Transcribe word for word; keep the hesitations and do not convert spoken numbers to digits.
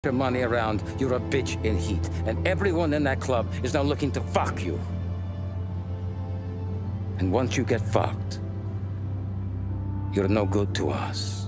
your money around, you're a bitch in heat. And everyone in that club is now looking to fuck you. And once you get fucked, you're no good to us.